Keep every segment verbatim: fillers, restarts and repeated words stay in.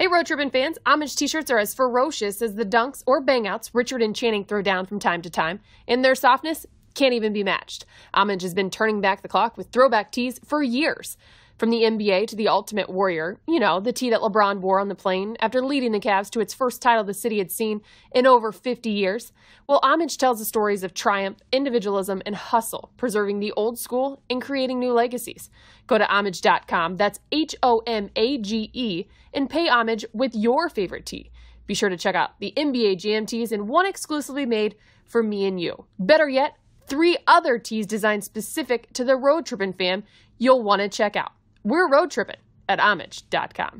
Hey, Road Trippin' fans, Homage t-shirts are as ferocious as the dunks or bangouts Richard and Channing throw down from time to time, and their softness can't even be matched. Homage has been turning back the clock with throwback tees for years. From the N B A to the Ultimate Warrior, you know, the tee that LeBron wore on the plane after leading the Cavs to its first title the city had seen in over fifty years. Well, Homage tells the stories of triumph, individualism, and hustle, preserving the old school and creating new legacies. Go to homage dot com, that's H O M A G E, and pay homage with your favorite tee. Be sure to check out the N B A Jam tees and one exclusively made for me and you. Better yet, three other tees designed specific to the Road Trippin' fam you'll want to check out. We're Road Trippin' at homage dot com.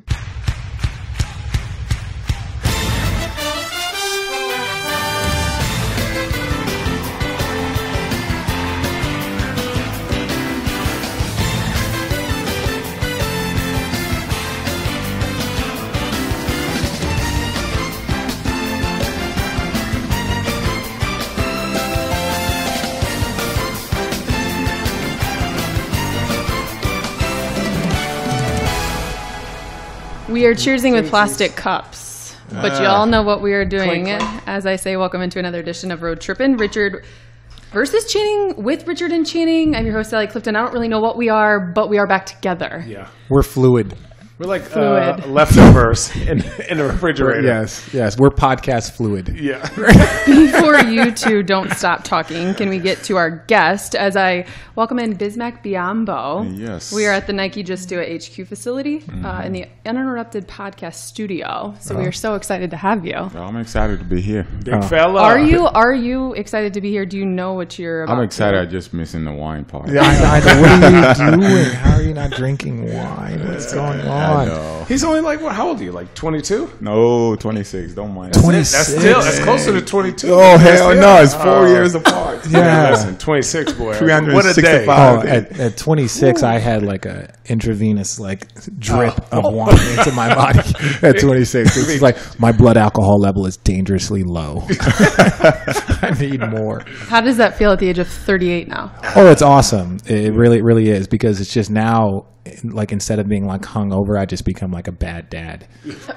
We are cheersing with plastic cups, but uh, you all know what we are doing. Clink, clink. As I say, welcome into another edition of Road Trippin'. Richard versus Channing with Richard and Channing. I'm your host, Sally Clifton. I don't really know what we are, but we are back together. Yeah. We're fluid. We're like uh, leftovers in, in a refrigerator. Yes, yes. We're podcast fluid. Yeah. Before you two don't stop talking, can we get to our guest as I welcome in Bismack Biyombo? Yes. We are at the Nike Just Do It H Q facility mm-hmm. uh, in the Uninterrupted Podcast Studio. So oh. we are so excited to have you. I'm excited to be here. Big oh. fella. Are you Are you excited to be here? Do you know what you're about? I'm excited. I'm just missing the wine part. Yeah, I know. What are you doing? How are you not drinking wine? What's going on? I know. He's only like, what? How old are you? Like twenty-two? No, twenty-six. Don't mind. twenty-six. That's still, that's closer to twenty-two. Oh, hell no. It's four uh, years apart. Yeah. Listen, twenty-six, boy. What a day. Oh, at, at twenty-six, Ooh. I had like a intravenous like drip oh. of wine into my body at twenty-six. It's like my blood alcohol level is dangerously low. I need more. How does that feel at the age of thirty-eight now? Oh, it's awesome. It really, really is, because it's just now, like, instead of being like hungover, I just become like a bad dad.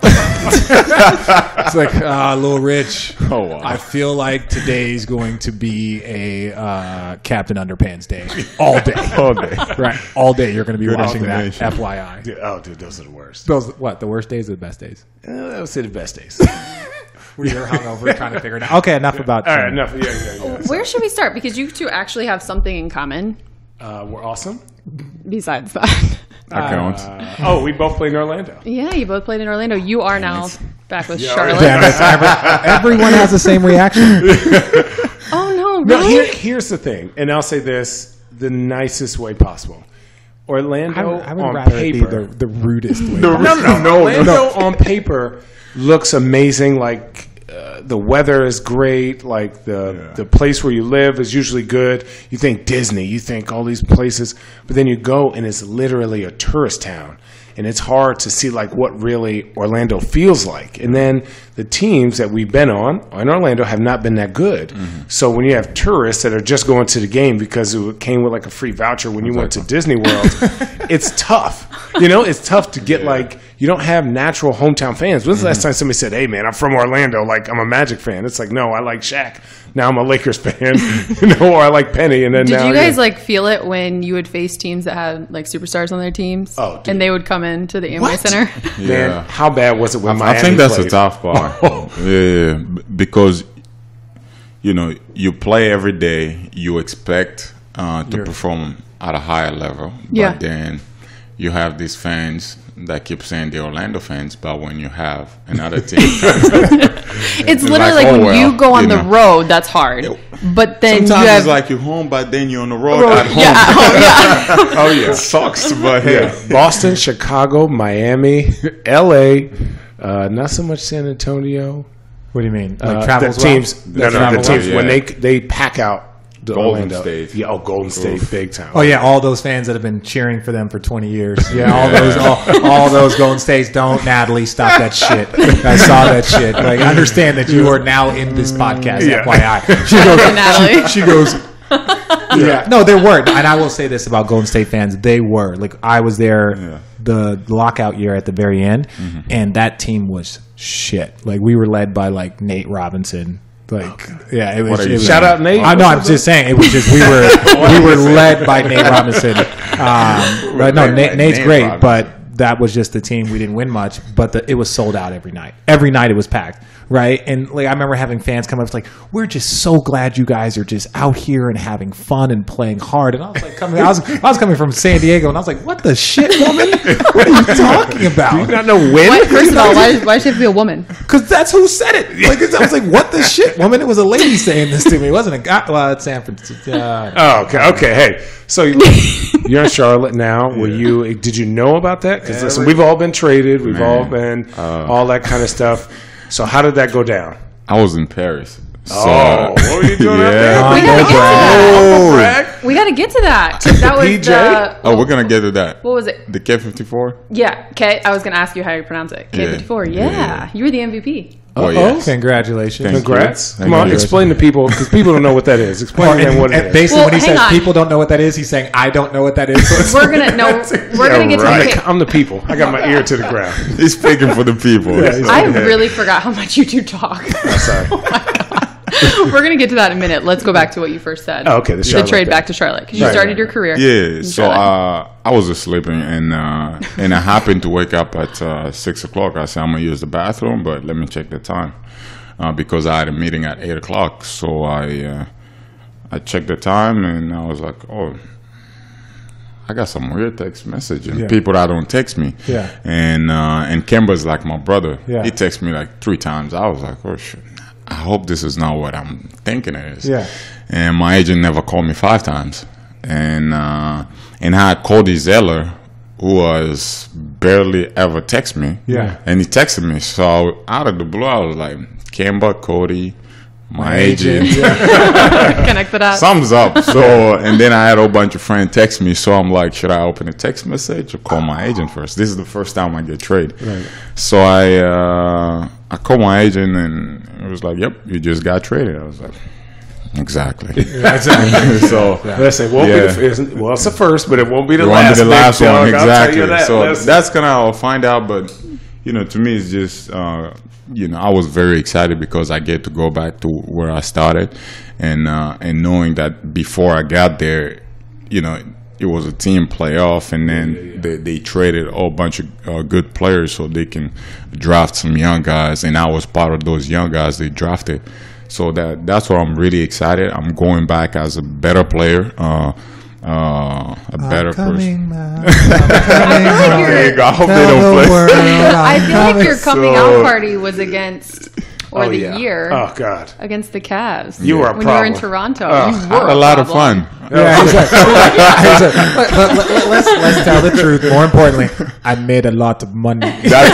It's like, ah, uh, little Rich. Oh, wow. I feel like today's going to be a uh, Captain Underpants day. All day. All day. Right. All day you're going to be Good watching that, F Y I. Dude, oh, dude, those are the worst. Those, what, the worst days or the best days? Uh, I would say the best days. Where you're hungover trying to figure it out. Okay, enough about All right, enough. Yeah, yeah, yeah. Where should we start? Because you two actually have something in common. Uh, we're awesome. Besides that. That counts. Uh, oh, we both played in Orlando. Yeah, you both played in Orlando. You are now back with yeah, Charlotte. Damn it. Every, everyone has the same reaction. Oh, no, really? No, here, here's the thing, and I'll say this the nicest way possible. Orlando I would, I would on rather paper. Be the, the rudest way. No, no, no, no. Orlando no. on paper looks amazing. Like, uh, the weather is great. Like, the yeah. the place where you live is usually good. You think Disney, you think all these places, but then you go and it's literally a tourist town. And it's hard to see like what really Orlando feels like. And then the teams that we've been on in Orlando have not been that good. Mm-hmm. So when you have tourists that are just going to the game because it came with like a free voucher when you went to Disney World, it's tough. You know, it's tough to get yeah. like, you don't have natural hometown fans. When's the last time somebody said, hey, man, I'm from Orlando, like I'm a Magic fan? It's like, no, I like Shaq. Now I'm a Lakers fan, you know, or I like Penny. And then Did now, you guys yeah. like feel it when you would face teams that had like superstars on their teams? Oh, dude. And they would come into the Amway What? Center? Yeah. Man, how bad was it when I, Miami I think that's played? the tough part. Oh. Yeah, because, you know, you play every day. You expect uh, to You're, perform at a higher level. Yeah. But then you have these fans that keep saying the Orlando fans, but when you have another team, it's literally like, like oh, when well, you go on you the know. road, that's hard. But then sometimes you have, it's like you're home, but then you're on the road, road at home. Yeah, at home, yeah. Oh yeah, it sucks. But hey, yeah. Boston, Chicago, Miami, L A, uh, not so much San Antonio. What do you mean? Like uh, travels the teams, well? no, no, the teams well, when yeah. they they pack out the Golden Orlando. State. Yeah, oh, Golden State, Oof. big time. Oh yeah, all those fans that have been cheering for them for twenty years. Yeah, all those, all, all those Golden States. Don't, Natalie, stop that shit. I saw that shit. Like, understand that you are now in this podcast. Yeah. F Y I. She goes. Natalie. She, she goes. Yeah, no, there were, and I will say this about Golden State fans: they were like I was there Yeah. the lockout year at the very end, Mm-hmm. and that team was shit. Like we were led by like Nate Robinson. Like yeah, it was. What are It you was Shout out Nate. I know. I'm just saying it was just we were we were led by Nate Robinson. Um, right? No, led Nate, by Nate's Nate great, Robinson. but that was just the team. We didn't win much, but the, it was sold out every night. Every night it was packed, right? And like I remember having fans come up, it's like, "We're just so glad you guys are just out here and having fun and playing hard." And I was like, coming, I was I was coming from San Diego, and I was like, "What the shit, woman? What are you talking Do you about?" not know when? Why, first of all, why, why should it be a woman? Because that's who said it. Like I was like, "What the shit, woman?" It was a lady saying this to me. It wasn't a guy. Well, it's San Francisco. Uh, Oh, okay, okay. Hey, so you- you're in Charlotte now. Were you? Did you know about that? Because listen, we've all been traded. We've all been all that kind of stuff. So how did that go down? I was in Paris. So, Oh, what were you doing out there? yeah. We gotta get to that. Brag? We gotta get to that. That was P J? the. Oh, we're gonna get to that. What was it? The K fifty-four. Yeah. Okay. I was gonna ask you how you pronounce it. K fifty-four. Yeah. Yeah. Yeah. You were the M V P. Oh oh, yes. congratulations! Thank you. Congrats. Thank Come on, you. explain to people, because people don't know what that is. Explain Or, to them and, what it and is. basically, Well, when he hang says on. people don't know what that is, he's saying I don't know what that is. So We're gonna no. We're gonna get to I'm the. the, K- I'm the people. I got my ear to the ground. He's speaking for the people. I really forgot how much you two talk. Sorry. We're gonna get to that in a minute. Let's go back to what you first said. Oh, okay, the the Charlotte trade thing. back to Charlotte because you Right, started right, your right. career. Yeah, in so Charlotte. uh, I was just sleeping, and uh, and I happened to wake up at uh, six o'clock. I said I'm gonna use the bathroom, but let me check the time uh, because I had a meeting at eight o'clock. So I uh, I checked the time, and I was like, oh, I got some weird text message, and Yeah. people that don't text me. Yeah. And uh, and Kemba's like my brother. Yeah. He texted me like three times. I was like, oh shit. I hope this is not what I'm thinking it is. Yeah. And my agent never called me five times. And uh, and I had Cody Zeller, who was barely ever text me. Yeah. And he texted me. So out of the blue, I was like, Kemba, Cody, my, My agent. agent, yeah. Connect the dots. Thumbs up. So, and then I had a whole bunch of friends text me. So I'm like, should I open a text message or call my agent first? This is the first time I get traded. Right. So I uh, I called my agent, and it was like, yep, you just got traded. I was like, exactly. Exactly. So Listen, it won't Yeah. be the, it's, well, it's the first, but it won't be the it won't last. be the big last dog. one. I'll tell you Exactly. that. So Listen. that's kind of how I'll find out. But you know, to me, it's just uh, you know, I was very excited because I get to go back to where I started, and uh, and knowing that before I got there, you know, it was a team playoff, and then yeah, yeah, yeah. They, they traded a whole bunch of uh, good players so they can draft some young guys, and I was part of those young guys they drafted. So that that's why I'm really excited. I'm going back as a better player, uh, uh, a better person. There you go. I hope they don't play. I feel like your coming So- out party was against or Oh, the yeah. year Oh God. against the Cavs. You were a when you were in problem. Toronto. Oh, you Had were a lot of problem. fun. Yeah, he's like, he's like, let, let, let, let's, let's tell the truth. More importantly, I made a lot of money. That's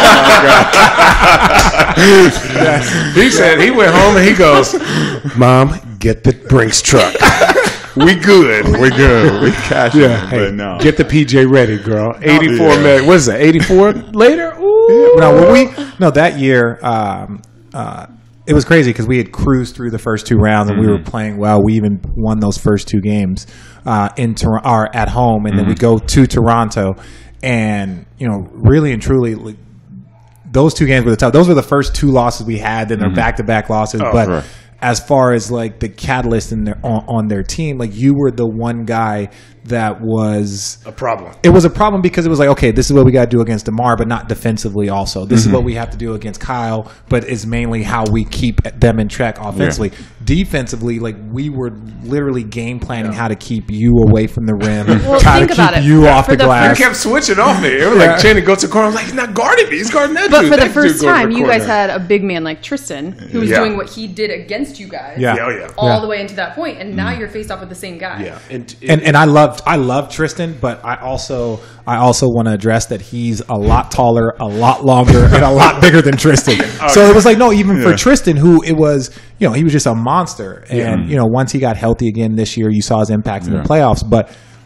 He said he went home and he goes, "Mom, get the Brinks truck. We good. we good. We cash Yeah, it, hey, but no. get the P J ready, girl. eighty-four Yeah. million. What is that? eighty-four later? Ooh. No, when we no that year, um, uh, it was crazy because we had cruised through the first two rounds and we were playing well. We even won those first two games uh, in Tor- or at home, and then we go to Toronto, and you know, really and truly. Like, those two games were the tough. Those were the first two losses we had. Then they're back to back losses. but right. as far as like the catalyst in their on, on their team, like you were the one guy that was A problem. it was a problem because it was like, okay, this is what we got to do against DeMar, but not defensively also. This is what we have to do against Kyle, but it's mainly how we keep them in check offensively. Defensively, like we were literally game planning how to keep you away from the rim, Well, try think to about keep it. you off For the the glass. He kept switching off me. It was Yeah. like Channing goes to the corner. I'm like, he's not guarding me. He's guarding that But dude. for the That first dude goes to time, the you guys corner. had a big man like Tristan who was Yeah. doing what he did against you guys. Yeah. Yeah, oh, yeah. All Yeah. the way into that point, and now you're faced off with the same guy. Yeah. And, and and I loved I love Tristan, but I also I also want to address that he's a lot taller, a lot longer, and a lot bigger than Tristan. So it was like no, even for Tristan, who it was, you know, he was just a monster. And you know, once he got healthy again this year, you saw his impact in the playoffs. But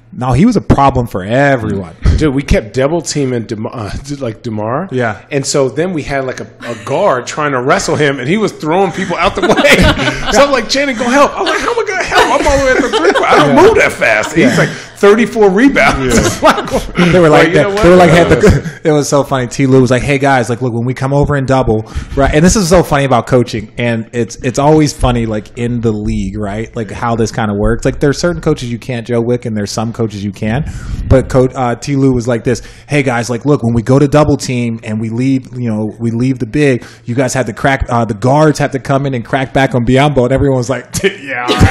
No, he was a problem for everyone. Dude, we kept double teaming Demar, uh, like Demar. Yeah. And so then we had like a, a guard trying to wrestle him, and he was throwing people out the way. So I'm like, Channing, go help. I'm like, how am I going to help? I'm all the way at the three point. I don't Yeah. move that fast. And he's like thirty-four rebounds. It's like, They were like, you know that, what? they were like, had Uh, the, it was so funny. T. Lou was like, "Hey guys, like, look, when we come over in double, right?" And this is so funny about coaching, and it's it's always funny, like in the league, right? Like how this kind of works. Like there's certain coaches you can't Joe Wick, and there's some coaches you can. But coach uh, T. Lou was like this: "Hey guys, like, look, when we go to double team and we leave, you know, we leave the big, you guys have to crack. Uh, the guards have to come in and crack back on Biombo." And everyone was like, "Yeah, all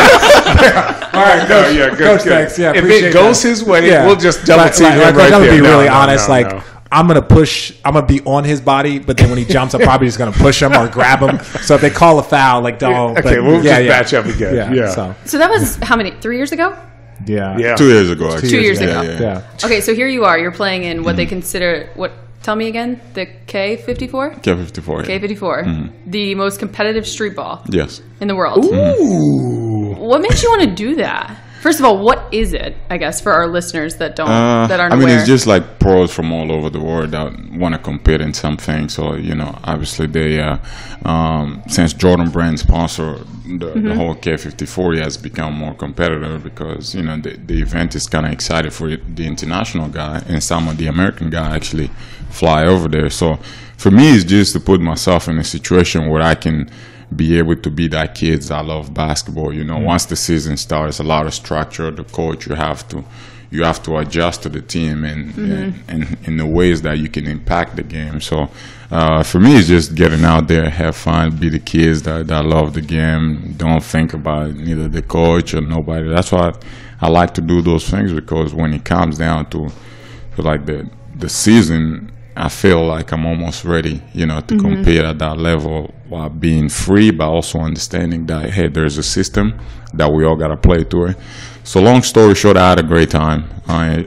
right, all right, coach, yeah, good, coach, good. thanks, yeah, If appreciate it goes that." his way, Yeah. we'll just double Like- team like- him like, right I'm gonna there. be No, really no, honest. no, like no. I'm gonna push. I'm gonna be on his body, but then when he jumps, I'm probably just gonna push him or grab him. So if they call a foul, like don't. Okay, but, we'll yeah, just yeah. batch up again. Yeah, Yeah. So So that was how many? Three years ago? yeah, Yeah. Two years ago, actually. Two years yeah, ago. Yeah, yeah. Okay, so here you are. You're playing in what they consider what? Tell me again. The K fifty-four. K fifty-four. K Yeah. fifty-four. The most competitive street ball Yes. in the world. Ooh. What makes you want to do that? First of all, what is it? I guess for our listeners that don't Uh, that aren't I mean, aware. it's just like pros from all over the world that want to compete in something. So, you know, obviously they, uh, um, since Jordan Brand sponsor the, Mm-hmm. the whole K fifty-four, has become more competitive because, you know, the, the event is kind of excited for the international guy, and some of the American guy actually fly over there. So for me, it's just to put myself in a situation where I can be able to be that kids that love basketball. You know, Mm-hmm. once the season starts, a lot of structure. The coach, you have to, you have to adjust to the team and and, and in the ways that you can impact the game. So, uh, for me, it's just getting out there, have fun, be the kids that, that love the game. Don't think about neither the coach or nobody. That's why I like to do those things, because when it comes down to, to like the the season, I feel like I'm almost ready, you know, to compete at that level while being free, but also understanding that, hey, there's a system that we all got to play to it. So long story short, I had a great time. I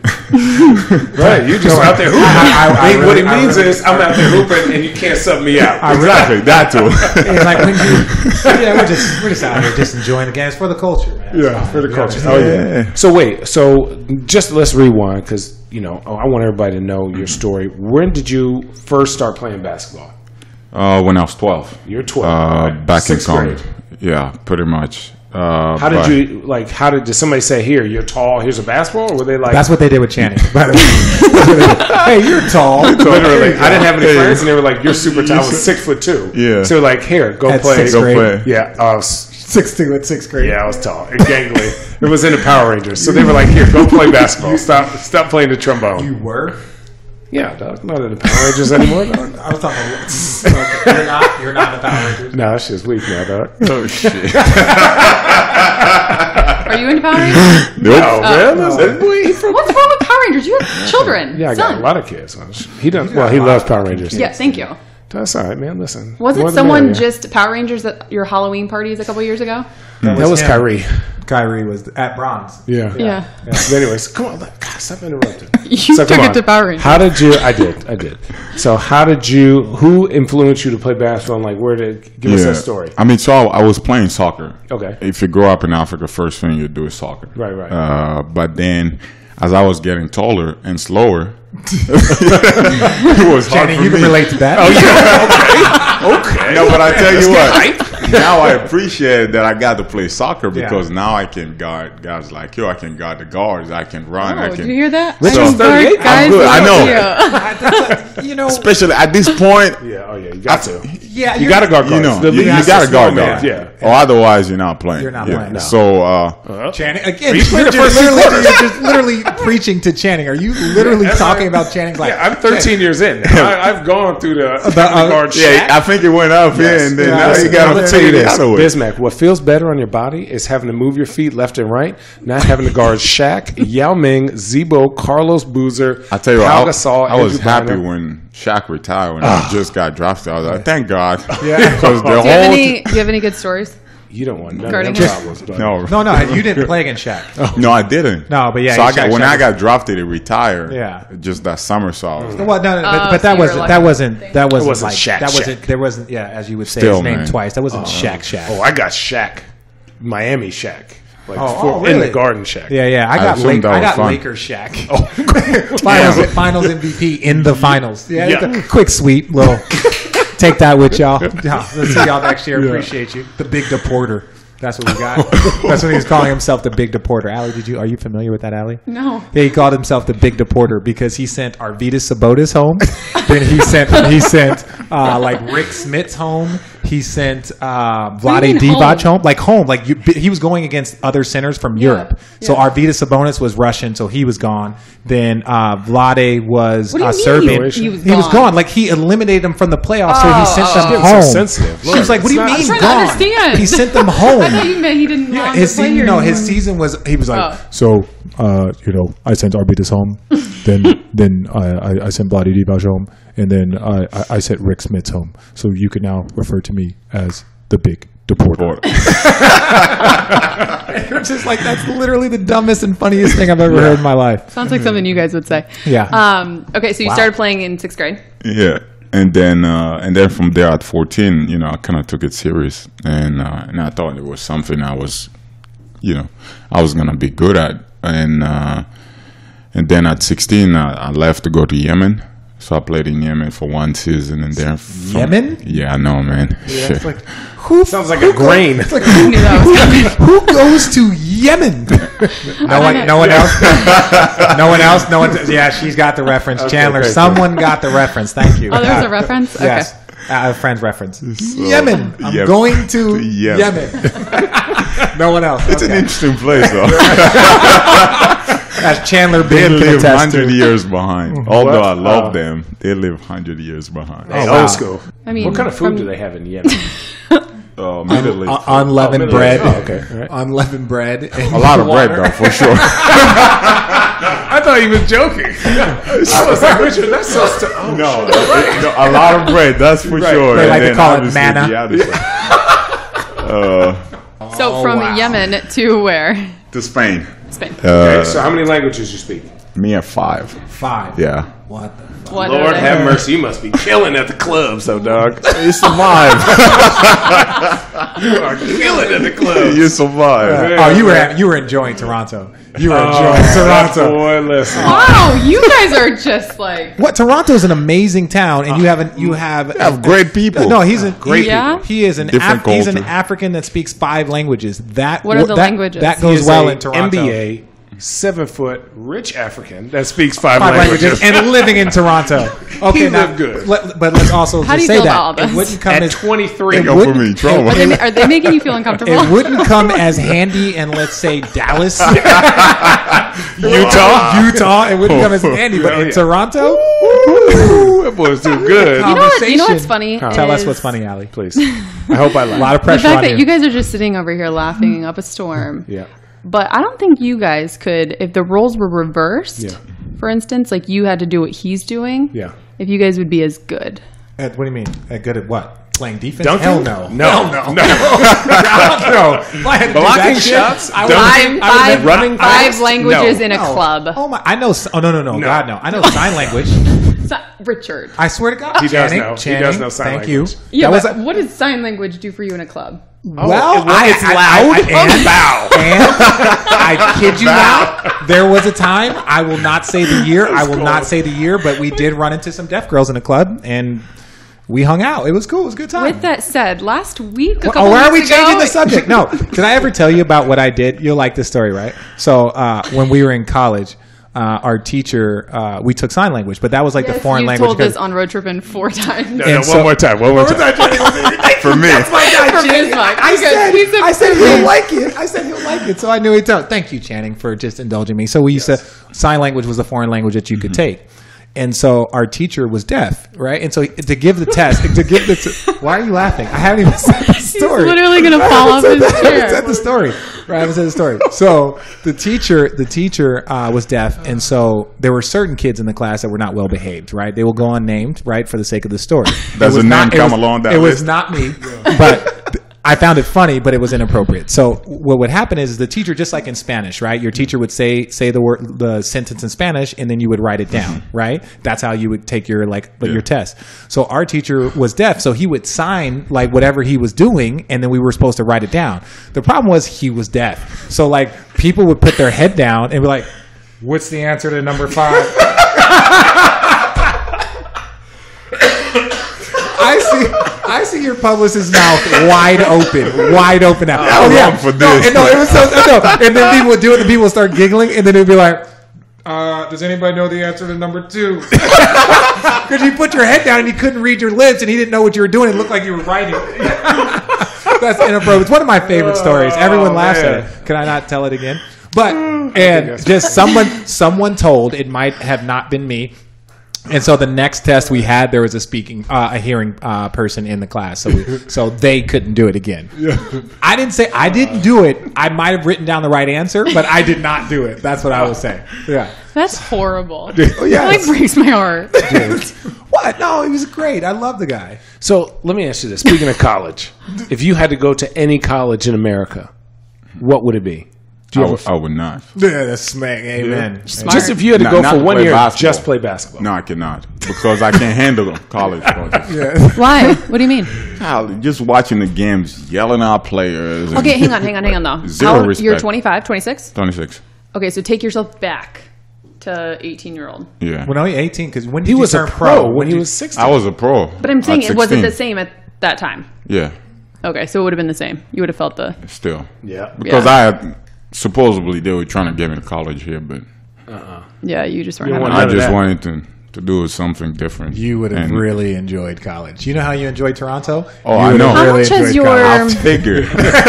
Right, you just out there hooping. I- I- I Hey, what really- it I means really- is I'm out there hooping and you can't sub me out. exactly that too. It's like when you, yeah, we're just we're just out here just enjoying the game. It's for the culture, man. It's Yeah, fine. for the You culture. know, Oh yeah. So wait, so just let's rewind because you know I want everybody to know your story. When did you first start playing basketball? Uh, when I was twelve. You're twelve. Uh, right? back Sixth in college. grade. Yeah, pretty much. Uh, How but- did you like? How did did somebody say, "Here, you're tall. Here's a basketball"? Or were they like? That's what they did with Channing. by the way. Hey, you're tall. Literally, I didn't have any friends, and they were like, "You're super tall." I was six foot two. Yeah. So like, here, go At play. sixth Go grade. play. Yeah. I was, Six two at sixth grade. yeah, I was tall and gangly. It was in the Power Rangers, so they were like, "Here, go play basketball. Stop, stop playing the trombone." You were. Yeah, dog. Not in the Power Rangers anymore, dog. I was talking. About, okay, you're not. You're not the Power Rangers. No, that shit's weak now, dog. Oh shit! Are you into Power Rangers? Nope. Oh, man, that's that boy. He from. What's wrong with Power Rangers? You have children. Yeah, I son. got a lot of kids. He doesn't. Well, he loves Power Rangers. Yeah, thank you. That's all right, man. Listen, Wasn't more the someone merrier. just Power Rangers at your Halloween parties a couple years ago? That was him. Kyrie. Kyrie was at bronze. Yeah. Yeah. But anyways, come on. let- God, stop interrupting. You So, took come it on. to Power Rangers. How did you? I did. I did. So how did you? Who influenced you to play basketball? And like, where did? Give us that story. I mean, so I, I was playing soccer. Okay. If you grow up in Africa, first thing you do is soccer. Right, right. Uh, but then, as I was getting taller and slower, it was hard Channing, for you can me. relate to that. Oh yeah. Okay. Okay. No, but I tell Let's you get what. hype. Now I appreciate that I got to play soccer Yeah. because now I can guard guys like you. I can guard the guards. I can run. I Oh, can. did you hear that? Richard's I can guard thirty-eight. I'm guys good. I like know. you. You know. Especially at this point, Yeah. Oh yeah. You got to. Yeah, You got to guard you guards. know, The you, league you has got to to guard slow guards. down. Yeah. Or otherwise, you're not playing. You're not Yeah. playing, no. So, uh, Channing again. You played the You're first just two literally, quarters. you're just literally preaching to Channing. Are you literally That's talking right. about Channing's like? Yeah, I'm thirteen years in. Now. I, I've gone through the, uh, the guard yeah, Shaq. I think it went up Yes. here, and then Yeah, now listen, you got I'm to gonna tell you take it this, out of it. Bismack. What feels better on your body is having to move your feet left and right, not having to guard Shaq, Yao Ming, Zebo, Carlos Boozer, I tell you what, Pau I, Gasol, I was Andrew happy Bynum. when Shaq retired when I just got drafted. I was like, thank God. Yeah. Because the Do you have whole any? Do you have any good stories? You don't want none Guarding of them him? problems. But no, No, no, you didn't play against Shaq. no, I didn't. No, but yeah, So I Shaq- got when Shaq I was- got drafted, it retired. Yeah. just that summer. So I was like, Well, no, no, but, Oh, but so that you were wasn't like- that wasn't that wasn't, wasn't like Shaq, that wasn't Shaq. there wasn't yeah as you would say Still, his name man. twice. That wasn't Shaq Shaq. Oh, I got Shaq, Miami Shaq. Like Oh, for, oh, really? in the Garden Shack. Yeah, yeah. I I got assumed Lake, that I was got fun. Lakers Shack. finals, finals M V P in the finals. Yeah, Yeah. it's a quick sweep, little. Take that with y'all. Yeah, let's see y'all next year. Appreciate you. The Big Deporter. That's what we got. That's what he was calling himself, the Big Deporter. Allie, did you? Are you familiar with that, Allie? No. Yeah, he called himself the Big Deporter because he sent Arvydas Sabonis home. Then he sent he sent uh, like Rick Smits home. He sent uh, What do you Vlade mean Divac home? home? Like home. Like you, he was going against other centers from Europe. So yeah. Arvydas Sabonis was Russian, so he was gone. Then uh, Vlade was What do you uh, mean Serbian. he was He was gone? gone. Like he eliminated them from the playoffs, so he Oh, sent oh, them oh. Getting so home. sensitive. She was like, "What do you Look, mean it's I'm gone?" trying to understand. He sent them I home. thought you meant he didn't want His to play season, here no, anymore. his season was. He was like, Oh. so uh, you know, I sent Arvydas home, then then I, I, I sent Vlade Divac home, and then I, I, I sent Rick Smits home. So you can now refer to me as the Big Deporter. It's just like that's literally the dumbest and funniest thing I've ever heard in my life. Sounds like something you guys would say. Yeah. Um, okay, so you Wow. started playing in sixth grade. Yeah, and then uh, and then from there at fourteen, you know, I kind of took it serious, and uh, and I thought it was something I was, you know, I was gonna be good at, and uh, and then at sixteen, I, I left to go to Yemen. So I played in Yemen for one season, and then from, Yemen? Yeah, I know, man. Yeah, Shit. it's like who Sounds like a grain. It's like I who, knew that was coming. who goes to Yemen? No one, no one else. No one else. No one. Yeah, she's got the reference. Chandler, okay, someone got the reference. Thank you. Oh, there was a reference? Okay. Yes, uh, a friend's reference. Yemen. I'm Yep. going to Yemen. Yemen. No one else. It's Okay. an interesting place, though. That's Chandler They being live attest hundred to. years behind. Although I love Oh. them, they live hundred years behind. Hey, wow. old school. I mean, what kind of food from- do they have in Yemen? Uh, Middle East. Uh, unleavened Oh, bread. oh, okay. All right. Unleavened bread. A lot of bread, though, for sure. I thought he was joking. I was like, Richard, that's so. St- oh, No, shit. no, a lot of bread, that's for sure. They And like to then call it obviously manna. the other stuff. uh, So from wow. Yemen to where? to Spain. Spain. Uh, Okay, so how many languages you speak? me at five. Five. Yeah. What the fuck? What are Lord they? have mercy, you must be killing at the club, so dog. You survive. You are killing at the club. you survive. Oh, you were you were enjoying Toronto. You were Oh, enjoying Toronto. boy, listen. Wow, you guys are just like. What Toronto's an amazing town, and you have an, you have You have great people. No, he's a Great Yeah? people. He is an Different Af- he's an culture. African that speaks five languages. That What are the that, languages? That He goes is well a in Toronto. M B A, seven foot, rich African that speaks five, Five languages. languages and living in Toronto. Okay, He now, lived good. Let, but let's also How do just you say feel that about all it this? wouldn't come At as twenty-three, Go wouldn't- for me, trauma. Are they, are they making you feel uncomfortable? it wouldn't come as handy in, let's say, Dallas, Utah. Utah. It wouldn't come as handy, but Hell in yeah. Toronto, Ooh, that boy's too good. You know what? You know conversation. what's funny? Tell us is what's funny, Allie. Please, I hope I A laugh. lot of The pressure fact on that you. you guys are just sitting over here laughing up a storm. Yeah. But I don't think you guys could, if the roles were reversed, Yeah. for instance, like you had to do what he's doing, Yeah. if you guys would be as good. Uh, what do you mean? Uh, good at what? Playing defense? Dunking? Hell no. No. Hell no. No. no. If I had to do Blocking that shit, shots? I Dunking? would- Five, I would've five, been running five fast? languages No. in a No. club. Oh my! I know. s- Oh no, no, no, No. God, no! I know sign language. Si- Richard. I swear to God, He does Channing, know. He Channing, does know sign Thank language. you. Yeah, that was but a, what does sign language do for you in a club? well. it- I, it's I- loud. I, I, and, Bow. and I kid you not, there was a time. I will not say the year. I will not say the year, but we did run into some deaf girls in a club, and we hung out. It was cool. It was a good time. With that said, last week, a Well, couple oh, why are we weeks ago- changing the subject? No. Did I ever tell you about what I did? You'll like this story, right? So uh, when we were in college, uh, our teacher, uh, we took sign language, but that was like Yes, the foreign you language. told this on road tripping four times. No, And no, so- one more time. One more time. For me. From his mic. I Okay, said, he said- I said he'll like it. I said he'll like it. So I knew he'd tell. Thank you, Channing, for just indulging me. So we used to, sign language was a foreign language that you could take. And so our teacher was deaf, right? And so to give the test, to give the, t- why are you laughing? I haven't even said the story. literally gonna I fall haven't off said his the- I haven't chair. said the story. Right, I haven't said the story. So the teacher, the teacher uh, was deaf, and so there were certain kids in the class that were not well behaved. Right, they will go unnamed, right, for the sake of the story. Does It was a name not- it come was- along that It was list? not me, but I found it funny, but it was inappropriate. So what would happen is the teacher, just like in Spanish, right? Your teacher would say say the word, the sentence in Spanish, and then you would write it down, mm-hmm. right? That's how you would take your like yeah. your test. So our teacher was deaf, so he would sign like whatever he was doing, and then we were supposed to write it down. The problem was he was deaf, so like people would put their head down and be like, "What's the answer to number five?" I see. I see your publicist's mouth wide open, wide open now. Oh yeah, for no, this. And, no, it was so. No, and then people would do it, and people would start giggling, and then it'd be like, uh, "Does anybody know the answer to number two?" Because you put your head down and you couldn't read your lips, and he didn't know what you were doing. It looked like you were writing. That's inappropriate. It's one of my favorite stories. Everyone oh, laughs man. at it. Can I not tell it again? But and just someone, someone told. It might have not been me. And so the next test we had, there was a speaking, uh, a hearing uh, person in the class, so we, so they couldn't do it again. Yeah. I didn't say I didn't do it. I might have written down the right answer, but I did not do it. That's what I was saying. Yeah, that's horrible. Oh, yeah, it like breaks my heart. Dude. What? No, he was great. I love the guy. So let me ask you this: speaking of college, if you had to go to any college in America, what would it be? I, w- I would not. Yeah, that's smack. Amen. Yeah. Just if you had to no, go for one year, basketball. just play basketball. No, I cannot because I can't handle college coaches. Yeah. Why? What do you mean? God, just watching the games, yelling at players. Okay, hang on, hang on, hang on, though. Zero How, respect. You're twenty-five, twenty-six? twenty-six. Okay, so take yourself back to eighteen-year-old. Yeah. When I was eighteen, because when did he you was turn a pro? pro? When he you, was sixteen. I was a pro. But I'm saying, it wasn't the sixteen. same at that time. Yeah. Okay, so it would have been the same. You would have felt the... Still. Yeah. Because yeah. I had... Supposedly they were trying to get me to college here, but uh-uh. yeah, you just weren't. You having I just that. wanted to to do something different. You would have and really enjoyed college. You know how you enjoyed Toronto? Oh, you I know. How really much has enjoyed your college. I figured.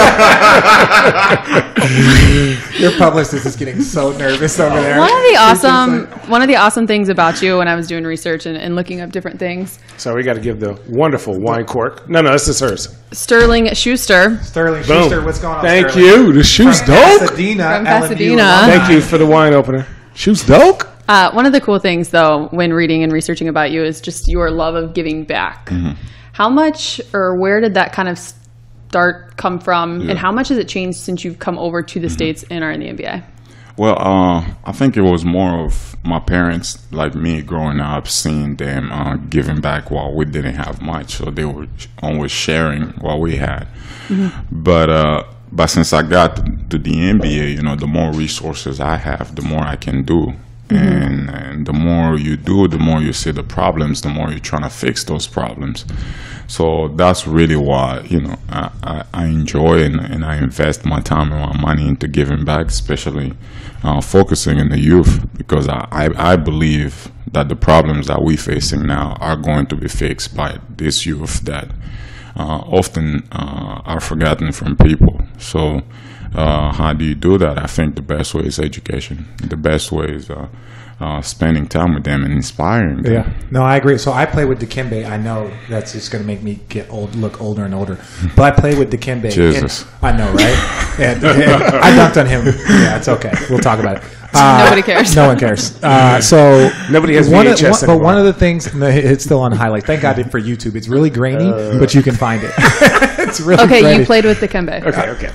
Your publicist is getting so nervous over there. One of the awesome, one of the awesome things about you when I was doing research and, and looking up different things, So we got to give the wonderful wine cork. No, no, this is hers. Sterling Schuster. Sterling Boom. Schuster, what's going on? Thank Sterling? you. The shoe's From dope. Pasadena, From L M U Pasadena. alumni. Thank you for the wine opener. Shoe's dope. Uh, one of the cool things, though, when reading and researching about you is just your love of giving back. Mm-hmm. How much or where did that kind of start come from, Yeah. and how much has it changed since you've come over to the Mm-hmm. States and are in the N B A? Well, uh, I think it was more of my parents, like me, growing up, seeing them uh, giving back while we didn't have much, so they were always sharing what we had. Mm-hmm. But uh, but since I got to the N B A, you know, the more resources I have, the more I can do. Mm-hmm. And, and the more you do, the more you see the problems, the more you're trying to fix those problems. So that's really why, you know, I, I, I enjoy and, and I invest my time and my money into giving back, especially uh, focusing in the youth, because I, I, I believe that the problems that we're facing now are going to be fixed by this youth that uh, often uh, are forgotten from people. So uh, how do you do that? I think the best way is education. The best way is uh, uh, spending time with them and inspiring them. Yeah, no, I agree. So I play with Dikembe. I know that's just going to make me get old, look older and older. But I play with Dikembe. Jesus. And, I know, right? And, and I dunked on him. Yeah, it's okay. We'll talk about it. Uh, Nobody cares. No one cares. Uh, so Nobody has one V H S of, one, But anymore. one of the things, no, it's still on highlight. Thank God for YouTube. It's really grainy, Uh. but you can find it. It's really Okay, grainy. you played with Dikembe. Okay, okay.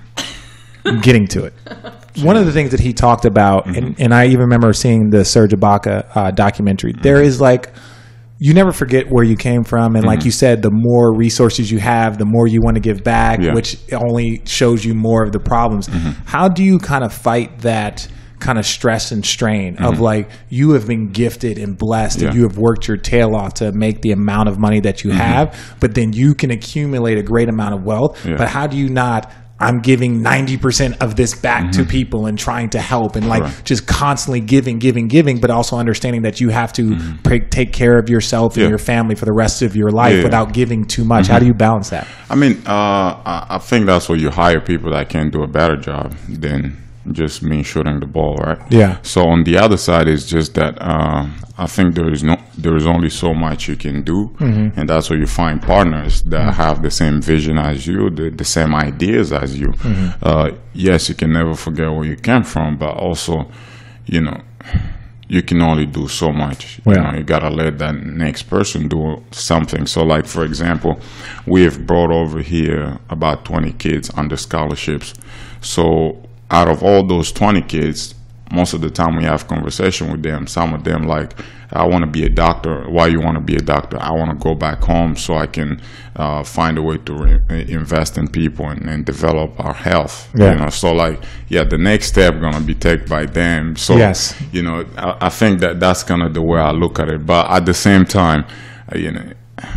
I'm getting to it. One of the things that he talked about, and, and I even remember seeing the Serge Ibaka uh, documentary, there is like, you never forget where you came from. And like you said, the more resources you have, the more you want to give back, Yeah. which only shows you more of the problems. How do you kind of fight that kind of stress and strain of like, you have been gifted and blessed Yeah. and you have worked your tail off to make the amount of money that you have, but then you can accumulate a great amount of wealth. Yeah. But how do you not, I'm giving ninety percent of this back to people and trying to help and like Right. just constantly giving, giving, giving, but also understanding that you have to pre- take care of yourself and Yeah. your family for the rest of your life Yeah. without giving too much. How do you balance that? I mean, uh, I, I think that's where you hire people that can do a better job than just me shooting the ball, right? Yeah. So on the other side is just that uh, I think there is no, there is only so much you can do, Mm-hmm. and that's where you find partners that have the same vision as you, the, the same ideas as you. Mm-hmm. Uh, yes, you can never forget where you came from, but also, you know, you can only do so much. Yeah. You know, you gotta let that next person do something. So, like for example, we have brought over here about twenty kids under scholarships. So, out of all those twenty kids, most of the time we have conversation with them. Some of them like, I want to be a doctor. Why you want to be a doctor? I want to go back home so I can uh, find a way to re- invest in people and, and develop our health. Yeah. You know, so like, yeah, the next step gonna be taken by them. So, Yes. you know, I, I think that that's kind of the way I look at it. But at the same time, uh, you know,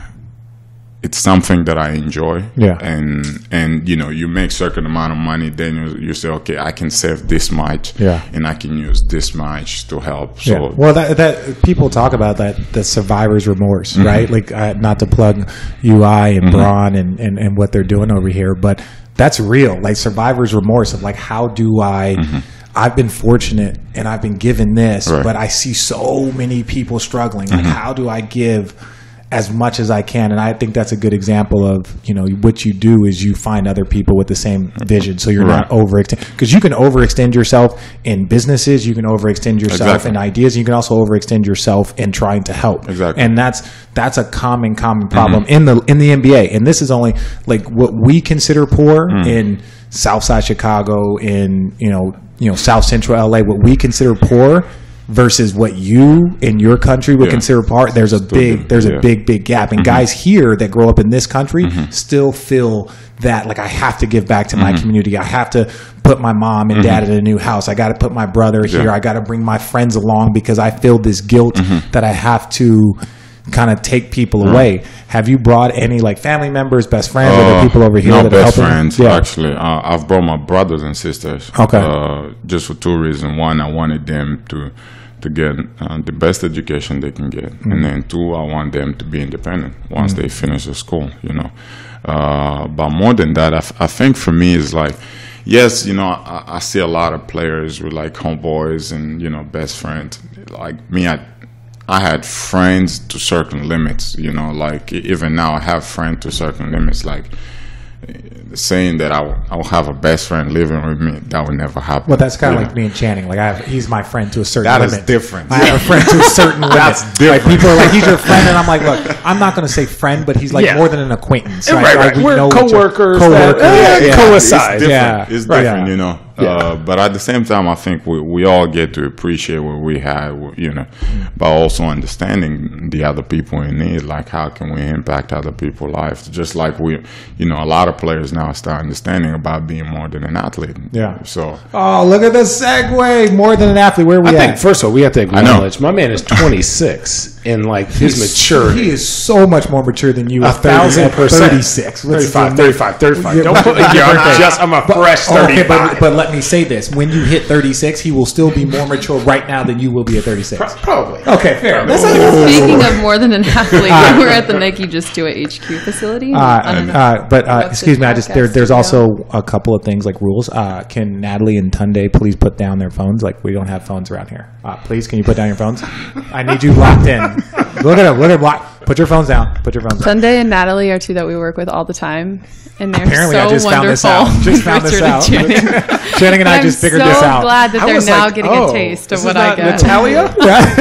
it's something that I enjoy. Yeah. And, and you know, you make certain amount of money, then you, you say, okay, I can save this much. Yeah. And I can use this much to help. So, Yeah. Well, that, that people talk about that, the survivor's remorse, Mm-hmm. right? Like, uh, not to plug U I and Braun and, and, and what they're doing over here, but that's real. Like, survivor's remorse of like, how do I, I've been fortunate and I've been given this, Right. but I see so many people struggling. Like, how do I give as much as I can? And I think that's a good example of, you know, what you do is you find other people with the same vision. So you're not Right. overextend, because you can overextend yourself in businesses, you can overextend yourself Exactly. in ideas, you can also overextend yourself in trying to help. Exactly. And that's that's a common common problem in the in the N B A. And this is only like what we consider poor in Southside Chicago, in, you know, you know, South Central L A, what we consider poor versus what you in your country would Yeah. consider part. There's a Still big, do. there's a Yeah. big, big gap. And guys here that grow up in this country still feel that like I have to give back to my community. I have to put my mom and dad in a new house. I got to put my brother here. Yeah. I got to bring my friends along because I feel this guilt that I have to kind of take people away. Have you brought any like family members, best friends, or Uh, the people over here no that are best helping? friends, Yeah. actually. Uh, I've brought my brothers and sisters. Okay. Uh, just for two reasons. One, I wanted them to to get uh, the best education they can get, Mm-hmm. and then two, I want them to be independent once they finish the school. You know, uh, but more than that, I, f- I think for me is like, yes, you know, I, I see a lot of players with like homeboys and, you know, best friends. Like me, I I had friends to certain limits, you know, like e- even now I have friends to certain limits. Like saying that I will, I will have a best friend living with me, that would never happen. Well, that's kind of you like know? me and Channing. Like, I have, he's my friend to a certain That is limit. different. I have a friend to a certain limit. That's Like, different. people are like, he's your friend, and I'm like, look, I'm not going to say friend, but he's like Yeah. more than an acquaintance. Right, Like, right. we We're know each other. coworkers that, Coworkers, uh, yeah. coincide. It's different. Yeah. It's Right. different, Yeah. you know. Yeah. Uh, but at the same time, I think we, we all get to appreciate what we had, you know, by also understanding the other people in need. Like, how can we impact other people's lives? Just like we, you know, a lot of players now start understanding about being more than an athlete. Yeah. So, Oh, look at the segue. More than an athlete. Where are we I at? think first of all we have to know. acknowledge my man is twenty-six and like his maturity. He is so much more mature than you. A at thirty- thousand at percent. thirty-six. What's thirty-five, his- thirty-five, thirty-five. Yeah, Don't but- put but- yeah, but- I'm just I'm a fresh Okay, thirty-five. but, but let me say this: when you hit thirty-six, he will still be more mature right now than you will be at thirty-six. Probably. Okay, fair. That's Speaking of more than an athlete, we're at the Nike Just Do It H Q facility. Uh, on- uh, but uh, What's excuse this me, I just there, podcast there's studio? also a couple of things like rules. Uh, can Natalie and Tunde please put down their phones? Like, we don't have phones around here. Uh, please, can you put down your phones? I need you locked in. Look at them. Look at them. Lock. Put your phones down. Put your phones down. Sunday and Natalie are two that we work with all the time, and they're Apparently, so I just found this wonderful. out. Just found this Richard and out. Channing. Channing and I I'm just figured so this out. glad that I they're was now like, getting oh, a taste of this what is I not get. Natalia?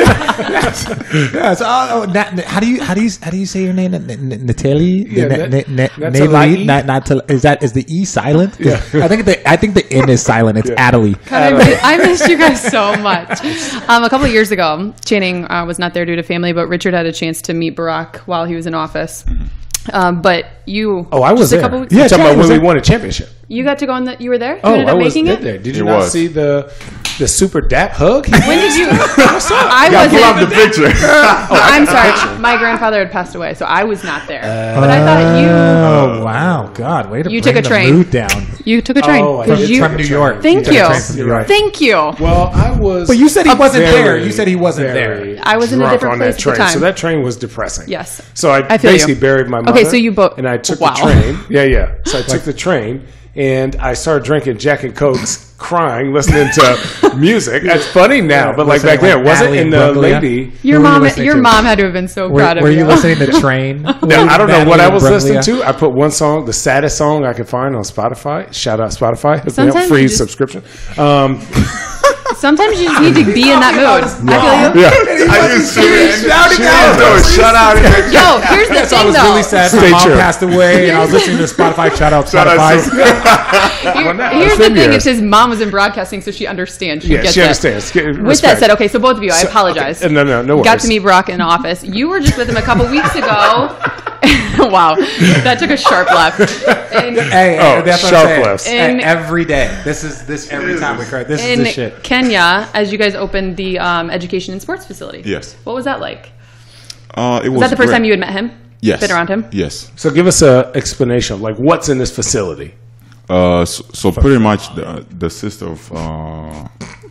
Yes. Oh, oh, Nat, how do you how do you how do you say your name? N- N- Natalie? Yeah, Na- Nat- na- na- Natalie? Natalie? Not not to, is that is the E silent? Yeah. I think the I think the N is silent. It's Natalie. God, I, mi- I missed you guys so much. Um, a couple of years ago, Channing uh, was not there due to family, but Richard had a chance to meet Barack while he was in office. Um, but you, Oh, I was just a there. couple weeks, Yeah, You're talking Channing about was when we there. won a championship. you got to go on the. You were there. You Oh, ended I up was making there. it. there. Did you It not was. see the the super dap hug? When did you? I yeah, pull up wasn't. the picture. I'm sorry. My grandfather had passed away, so I was not there. but I thought you Oh wow, God! Way to You bring took a the train. mood down. you took a train. Oh, I 'Cause did. you, From New York. Thank took a you. train from New York. Thank you. Well, I was. But you said he wasn't very, there. You said he wasn't very there. I was in a drunk different on place that at the train, time. so that train was depressing. Yes. So I, I feel you. basically buried my mother. Okay, so you both- and I took wow. the train. Yeah, yeah. So I took the train and I started drinking Jack and Cokes, crying, listening to music. That's funny now, but like Listening back then, like it wasn't. Natalie And and the Bruglia. lady. Your Who were you mom, listening your to? mom had to have been so Were, proud of were you you. listening to Train? No, I don't know what I was listening Bruglia? to. I put one song, the saddest song I could find on Spotify. Shout out Spotify. Hook me up, Sometimes free you just- subscription. Um, Sometimes you just need to be in that mood. I feel you. Yeah. I used to shouting out. No, shout out. Yo, here's the So I thing was though. really sad. Stay My mom true. passed away, and I was listening to Spotify. Shout out Shout out Spotify. to- Here- here's the thing: it's his mom was in broadcasting, so she understands. She Yeah, gets she it. understands. Get- With that respect. said, okay, so both of you, I apologize. okay. No, no, no Got worries. to meet Barack in the office. You were just with him a couple weeks ago. Wow, that took a sharp left. And Hey, Oh, that's what sharp I'm saying. lefts. Hey, In- every day. This is this every time we cry. This is in the shit. Kenya, as you guys opened the um, education and sports facility. Yes. What was that like? Uh, it was, Was that the first great. time you had met him? Yes. Been around him? Yes. So give us a explanation of like what's in this facility. Uh, so, so pretty much the the system of uh,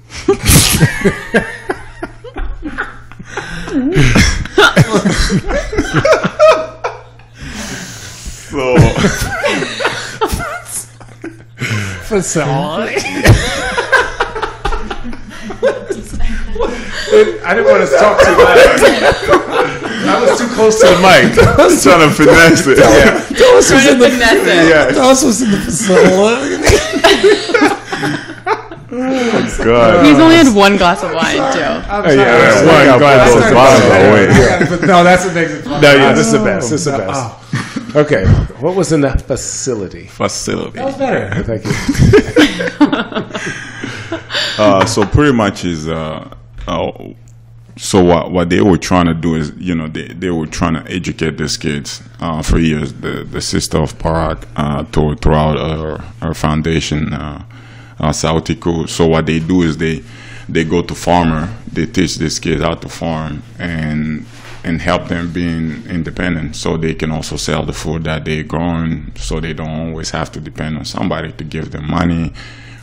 so Facility. I didn't want to talk too loud. I was too close to the mic. I was trying to finesse it. Yeah. Tell us what's in the Finesse it. Yeah. Tell us what's in the facility. God. He's only had one glass of wine, too. I'm Oh, sorry. yeah, I'm one sorry. glass I of started bottle saying away. that. Yeah, but no, that's what makes it fun. No, yeah, this is the best. This is the Oh. best. Okay, what was in that facility? Facility. That was better. Thank you. Uh, so pretty much is uh, uh, so what what they were trying to do is, you know, they, they were trying to educate these kids uh, for years. The the sister of Barack uh, to, throughout her, her foundation, uh, uh, Sautiku. So what they do is they they go to farmer. They teach these kids how to farm and and help them being independent, so they can also sell the food that they're growing, so they don't always have to depend on somebody to give them money.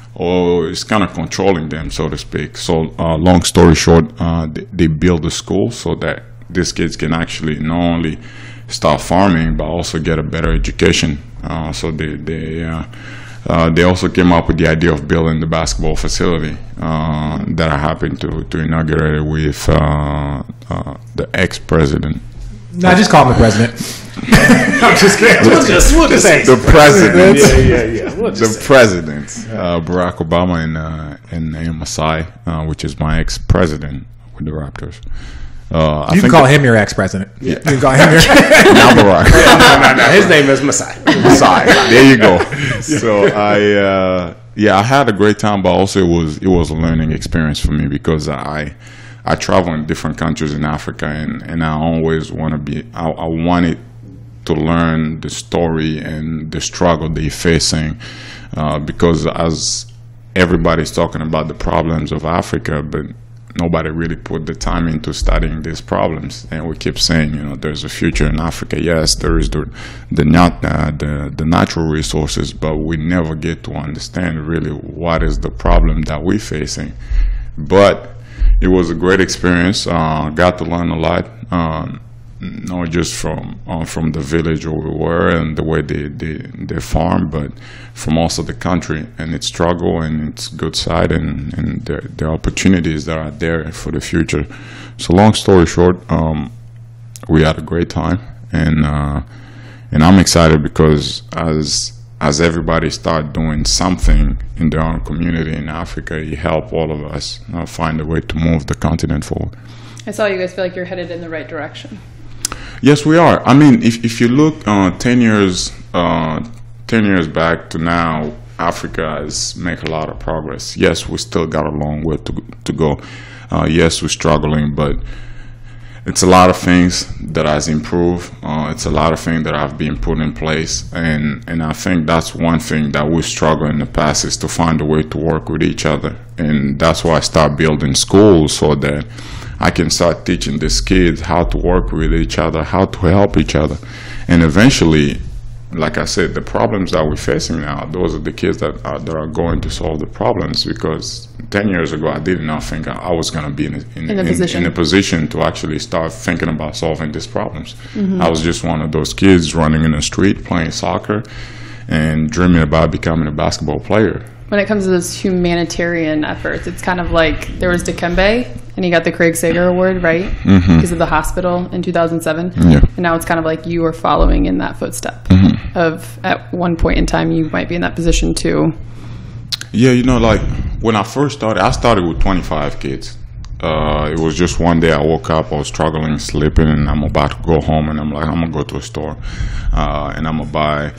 Or it's kind of controlling them, so to speak. So, uh, long story short, uh, they, they build a school so that these kids can actually not only start farming but also get a better education. Uh, so they they uh, uh, they also came up with the idea of building the basketball facility uh, that I happened to to inaugurate with uh, uh, the ex-president. No, just call him the president. I'm just kidding. We'll just, we'll just say The president. Yeah, yeah, yeah. We'll just The say. president, uh, Barack Obama and uh, and, and Masai, uh, which is my ex-president with the Raptors. Uh, I You can think call that- him your ex-president. You can call him your. Not Barack. No, no, no. His name is Masai. Masai. There you go. So I, uh, yeah, I had a great time, but also it was it was a learning experience for me because I I travel in different countries in Africa, and, and I always want to be. I, I wanted to learn the story and the struggle they're facing, uh, because as everybody's talking about the problems of Africa, but nobody really put the time into studying these problems. And we keep saying, you know, there's a future in Africa. Yes, there is the the not uh, the the natural resources, but we never get to understand really what is the problem that we're facing. But it was a great experience. Uh, got to learn a lot. Um, not just from uh, from the village where we were and the way they, they, they farm, but from also the country and its struggle and its good side and, and the, the opportunities that are there for the future. So long story short, um, we had a great time, and uh, and I'm excited because as as everybody start doing something in their own community in Africa, it help all of us uh, find a way to move the continent forward. I saw you guys feel like you're headed in the right direction. Yes, we are. I mean, if if you look uh, ten years uh, ten years back to now, Africa has made a lot of progress. Yes, we still got a long way to to go. Uh, yes, we're struggling, but it's a lot of things that has improved. Uh, it's a lot of things that have been put in place, and and I think that's one thing that we struggle in the past is to find a way to work with each other, and that's why I start building schools so that I can start teaching these kids how to work with each other, how to help each other. And eventually, like I said, the problems that we're facing now, those are the kids that are, that are going to solve the problems, because ten years ago, I did not think I was going to be in a, in, In a in, position. in a position to actually start thinking about solving these problems. Mm-hmm. I was just one of those kids running in the street, playing soccer, and dreaming about becoming a basketball player. When it comes to those humanitarian efforts, it's kind of like there was Dikembe, and he got the Craig Sager Award, right? Mm-hmm. Because of the hospital in two thousand seven. Yeah. And now it's kind of like you are following in that footstep Mm-hmm. of at one point in time you might be in that position too. Yeah, you know, like when I first started, I started with twenty-five kids. Uh, it was just one day I woke up, I was struggling, sleeping, and I'm about to go home, and I'm like, I'm gonna go to a store, uh, and I'm gonna buy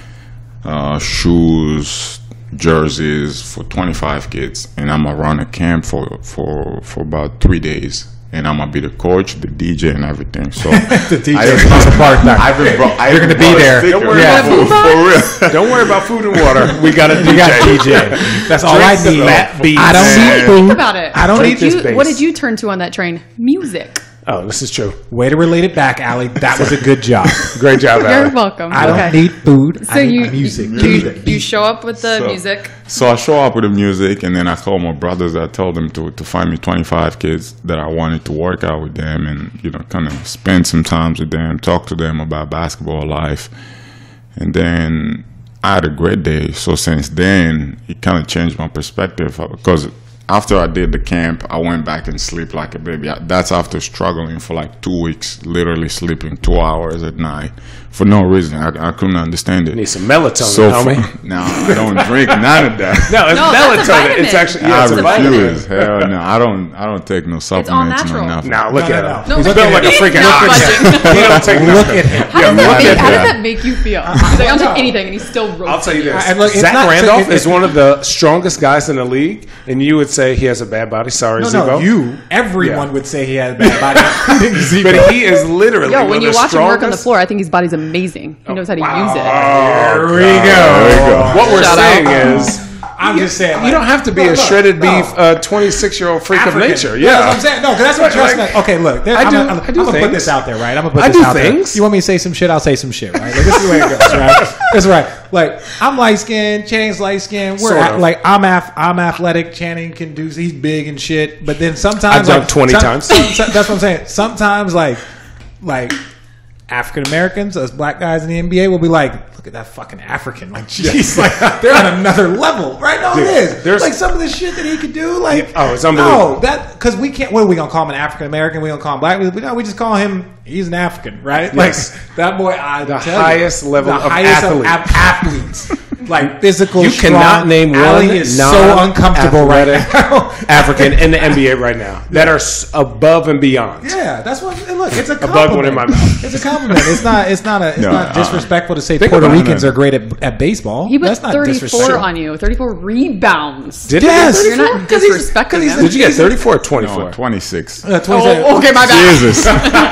uh, shoes, jerseys for twenty-five kids, and I'm gonna run a camp for for for about three days. And I'm gonna be the coach, the D J, and everything. So the D J is the part now. I've been brought, You're gonna be there. Don't worry, Yeah. about food, for real. Don't worry about food and water. We got a D J. We got D J. That's all I need. Fat beats. I don't need food. Think about it. I don't Drink need this You- bass. what did you turn to on that train? Music. Oh, this is true. Way to relate it back, Allie. That was a good job. Great job, You're Allie. welcome. I don't okay. need food. So I need you, music. you, Give me you, the you beat. show up with the So- music. So I show up with the music, and then I call my brothers. I told them to, to find me twenty-five kids that I wanted to work out with them, and you know, kind of spend some time with them, talk to them about basketball life, and then I had a great day. So since then, it kind of changed my perspective because after I did the camp, I went back and sleep like a baby. That's after struggling for like two weeks, literally sleeping two hours at night for no reason. I, I couldn't understand it. Need some melatonin, So homie. for, now I don't drink none of that. No, it's No, that's a melatonin. vitamin. It's actually yeah, I it's a vitamin. refuse. Hell no, I don't. I don't take no supplements natural. or nothing. Now look No, at no, him. no. He's look built at like a him. freaking He's not rocket. budging. He don't take Look nothing. at him. How, Yeah, does, that look make, at how does that. that make you feel? Like, I don't take anything, and he's still roasting. I'll tell you this. And look, it's Zach not- Randolph so it- is one of the strongest guys in the league, and you would say he has a bad body. Sorry, No, Zebo. no, you. Everyone Yeah. would say he had a bad body, including Zebo. But he is literally Yo, one when of you the watch him work on the strongest- floor, I think his body's amazing. He knows how to use it. Here we There we go. go. What we're Shout saying out. is, I'm just saying. you don't have to be Look, a look, shredded no. beef, uh, twenty-six-year-old freak African. of nature. Yeah, that's what Yeah. I'm saying. No, because that's what Like- trust. Okay, look, there, I I'm, do- I'm, I I'm do gonna put things. this out there, right? I'm gonna put I this do out things. there. You want me to say some shit? I'll say some shit, right? Like, this is the way it goes, right? That's right. Like, I'm light skinned, Channing's light skinned. We're Sort at, of. like, I'm af- I'm athletic. Channing can do. He's big and shit. But then sometimes I've dunked like, twenty some- times. some- some- that's what I'm saying. Sometimes like, like. African Americans, us black guys in the N B A will be like, look at that fucking African. Like, jeez, like they're on another level, right? No, Dude, it is. there's- Like some of the shit that he could do, like, Oh, it's unbelievable. No, that because we can't. What are we gonna call him? An African American? We gonna call him black? We, no, we just call him. He's an African, right? Yes. Like that boy. I The tell highest you, level the of highest athlete. Of athletes. Like physical. You strong. cannot name Allie one is so uncomfortable right non-athletic now. African in the N B A right now that are s- above and beyond. Yeah, that's what. and Look, it's a bug compliment. one in my mouth. It's a compliment. It's not. It's not a. It's No, not uh-uh. disrespectful to say Think Puerto about Ricans it. are great at, at baseball. He put that's not thirty-four disrespectful. on you. thirty-four rebounds. Did Yes. he? You're not Because he's- disrespecting because he's him. Did you get thirty-four or twenty-four? No, twenty-six. Uh, twenty-seven. Oh, okay, my bad. Jesus.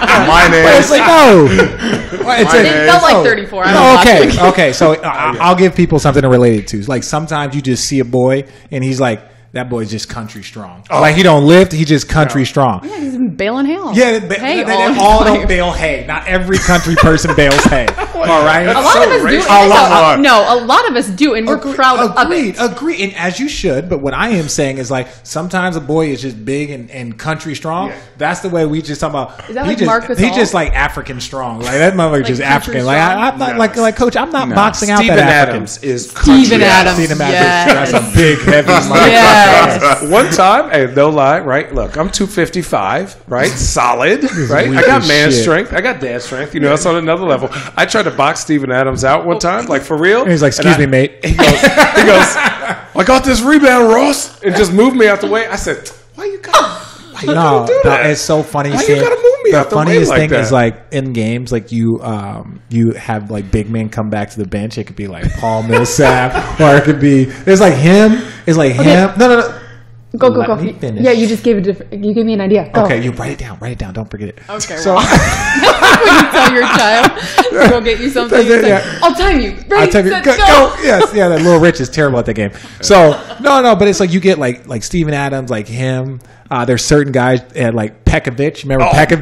My name. It's like no. It's My a- name- It felt like no. thirty-four. I No, don't know, last okay, week. okay. So I, I'll give people something to relate it to. Like sometimes you just see a boy and he's like, that boy's just country strong. Like he don't lift, he just country strong. Yeah, he's been bailing hail. Yeah, they, Hey, they, they all his all life. don't bail hay. Not every country person bails hay. All right. A lot so of us do. racial. and A it's lot. a- No, a lot of us do, and we're proud of agreed, it. Agreed, and as you should. But what I am saying is like sometimes a boy is just big and, and country strong. Yeah. That's the way we just talk about. Is that he like just, Marc He Gasol? just like African strong. Like that motherfucker just country African. Like strong? I, I'm not No. like like coach. I'm not No. boxing out Steven that African. Adams is Steven country. Adams. Steven Adams. Yes. That's a big heavy. motherfucker. Yes. One time, hey, no lie, right? Look, I'm two fifty-five, right? Solid, right? weak I got as man shit. strength. I got dad strength. You know, that's on another level. I tried to box Steven Adams out one time, like for real. And he's like, And "Excuse I- me, mate." He goes, he goes, I got this rebound, Ross, and just moved me out the way. I said, why you gotta, why you No, gotta do that? it's so funny. Why you seeing- gotta move me the out the way funniest like thing that? is like in games, like you, um, you have like big men come back to the bench. It could be like Paul Millsap, or it could be there's like him. It's like him. No, no, no. Go, go, Let go. me finish. Yeah, you just gave a different. You gave me an idea. Go. Okay, you write it down. Write it down. Don't forget it. Okay. So well. When you tell your child to go get you something, you say, Yeah. I'll time you. Ready, I'll tell you, set, go, go. go. Yes, yeah. That Little Rich is terrible at that game. So no, no, but it's like you get like like Steven Adams, like him. Uh, there's certain guys at like Pekovic. Remember Pekovic?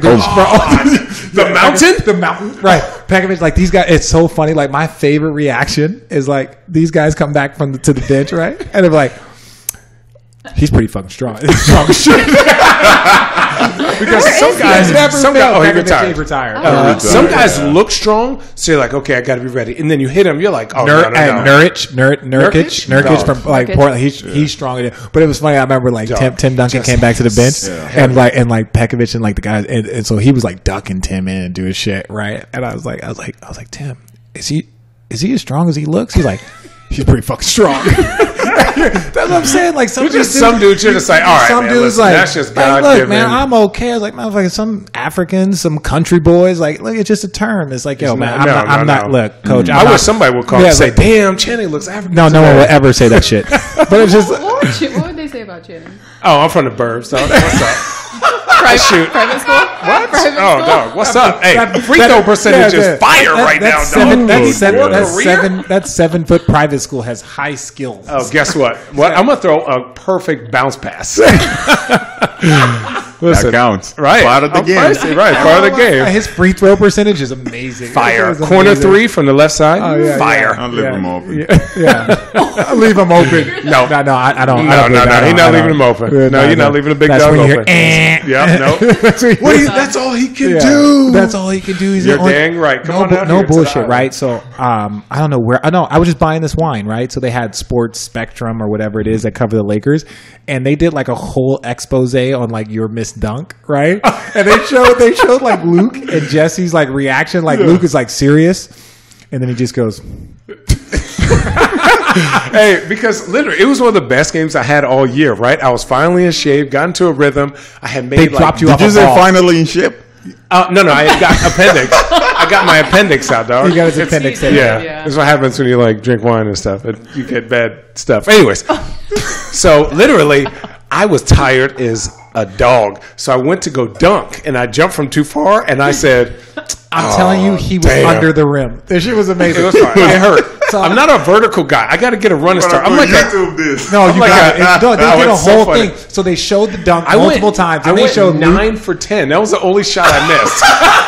The mountain? The mountain. Right. Pekovic. Like these guys. It's so funny. Like my favorite reaction is like these guys come back from the, to the bench, right? And they're like, he's pretty fucking strong. He's strong as shit. Because some He's guys, never some guys, failed. oh, he Pekovic, retired. He retired. Uh, retired, some guys yeah. look strong, so you're like, okay, I got to be ready. And then you hit him, you're like, oh, Nur- no, no, and no. Nurkic, Nur- Nurkic, Nurkic? Nurkic No. from like Nurkic. Portland. He's he's strong. But it was funny. I remember like Dog. Tim, Tim Duncan Just- came back to the bench, Yeah. and like and like Pekovic and like the guys, and, and so he was like ducking Tim in and doing shit, right? And I was like, I was like, I was like, Tim, is he is he as strong as he looks? He's like, he's pretty fucking strong. That's what I'm saying. Like some You're just dudes- some dudes. You're just like, all right, some man, dudes listen, like, that's just like, God look, given. man, I'm okay. I was like, motherfucker, some Africans, some country boys. Like, look, it's just a term. It's like, yo, It's man, not- I'm no, not. no, I'm not. no. Look, coach. I'm I not, wish somebody would call Yeah, and say, but- "Damn, Channing looks African." No, no one today." will ever say that shit. But it's just. What would, you, what would they say about Channing? Oh, I'm from the burbs. So what's up? Private, shoot. private school? What? Private Oh, school? dog. What's up? Hey, That- free that- throw percentage yeah, is yeah. fire That- right now, that's seven, dog. That's seven. Your That's career? seven. That seven foot private school has high skills. Oh, guess what? What? I'm gonna throw a perfect bounce pass. Listen, That counts. right? Part of the I'm game. feisty, right? Part of the game. His free throw percentage is amazing. Fire. It is Corner amazing. three from the left side. Oh, yeah, Fire. I'll leave him open. Yeah, yeah. I'll leave him open. No. no, no. I, I don't. No, I don't no, do that. no. I He's don't- not I leaving don't. him open. Yeah, No, you're not leaving a big That's dog when you open. hear, eh. Yeah, no. That's when you What do hear- you, that's all he can Yeah, do. That's all he can do. He's You're the only- dang right. Come no, on bu- out no here to the bullshit, island. right? So, um, I don't know where. I know I was just buying this wine, right? So they had Sports Spectrum or whatever it is that cover the Lakers, and they did like a whole expose on like your Miss Dunk, right? And they showed they showed like Luke and Jesse's like reaction. Like Luke is like serious, and then he just goes, Hey, because literally, it was one of the best games I had all year, right? I was finally in shape, got into a rhythm. I had made They like, dropped you Did off you a say ball. finally in shape? Uh, no, no, I got appendix. I got my appendix out, dog. He got his It's- appendix in. Yeah, Yeah. that's what happens when you like drink wine and stuff. It, you get bad stuff. Anyways, so literally, I was tired as a dog. So I went to go dunk, and I jumped from too far, and I said, I'm telling you, he was damn. under the rim. This shit was amazing. "It was fine. It hurt." So- I'm not a vertical guy. I got to get a running start. I'm like a, YouTube this. No, you like got a- it. No, they Oh, did a it's so whole funny. thing. So they showed the dunk I multiple went, times. I Then they went showed Luke. nine for ten. That was the only shot I missed.